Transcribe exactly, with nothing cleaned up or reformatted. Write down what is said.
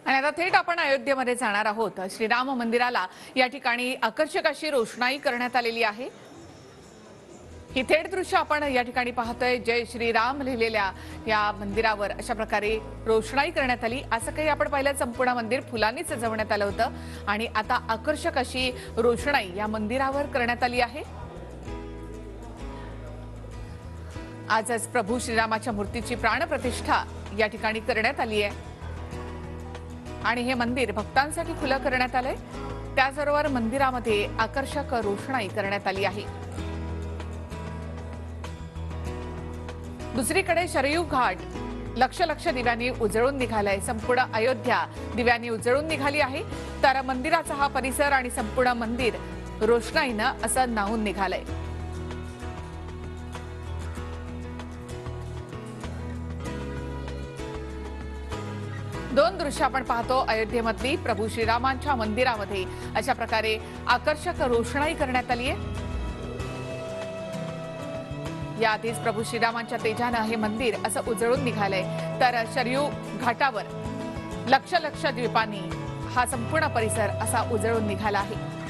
आणि आता थेट आपण अयोध्येमध्ये जाणार आहोत। श्रीराम मंदिराला या ठिकाणी आकर्षक अशी रोषणाई करण्यात आलेली आहे। ही थेट दृश्य आपण या ठिकाणी पाहतोय। जय श्रीराम लिहिलेल्या या मंदिरावर अशा प्रकारे रोषणाई करण्यात आली। असं काही आपण पाहिलं, संपूर्ण मंदिर फुलांनी सजवण्यात आलं होतं आणि आता आकर्षक अशी रोषणाई या मंदिरावर करण्यात आली आहे। आजच प्रभू श्रीरामाच्या मूर्तीची प्राणप्रतिष्ठा या ठिकाणी करण्यात आली आहे आणि हे मंदिर भक्तांसाठी खुलं करण्यात आलंय। त्याचबरोबर मंदिरामध्ये आकर्षक रोषणाई करण्यात आली आहे। दुसरीकडे शरयू घाट लक्ष लक्ष दिव्यांनी उजळून निघालाय। संपूर्ण अयोध्या दिव्यांनी उजळून निघाली आहे। तर मंदिराचा हा परिसर आणि संपूर्ण मंदिर रोषणाईनं असं न्हाऊन निघालंय। दोन दृश्य आपण पाहतो अयोध्येमधली। प्रभू श्रीरामांच्या मंदिरामध्ये अशा प्रकारे आकर्षक रोषणाई करण्यात आली आहे। याआधीच प्रभू श्रीरामांच्या तेजानं हे मंदिर असं उजळून निघालंय। तर शरयू घाटावर लक्ष लक्ष दीपांनी हा संपूर्ण परिसर असा उजळून निघाला आहे।